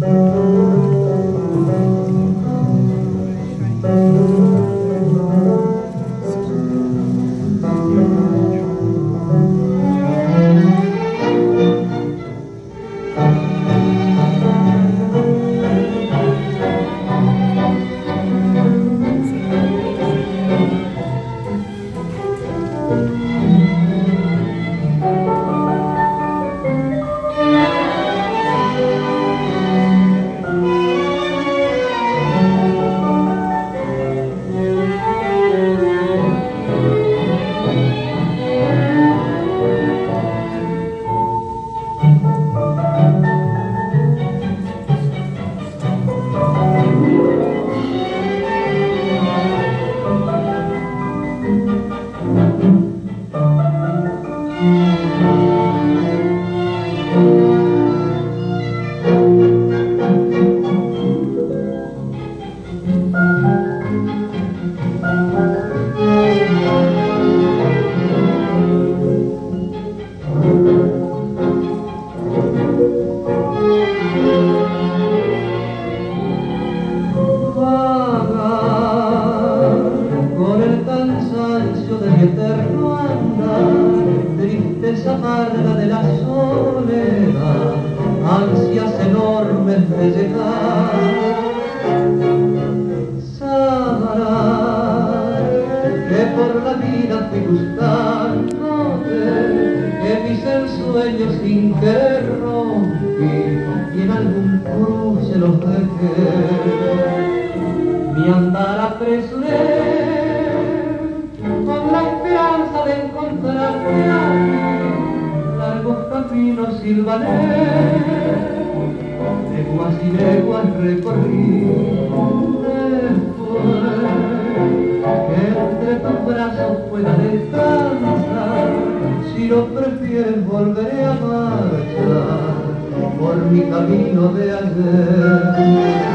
tristeza amarga de la soledad, ansias enormes de llegar. Sabrás que por la vida fui buscándote, que mis ensueños sin querer rompí y en algún cruce los dejé. Mi andar apresuré con la esperanza de encontrarte aquí, largos caminos silbané, leguas y leguas recorrí. Después que entre tus brazos pueda descansar, si lo prefieres volveré a marchar por mi camino de ayer.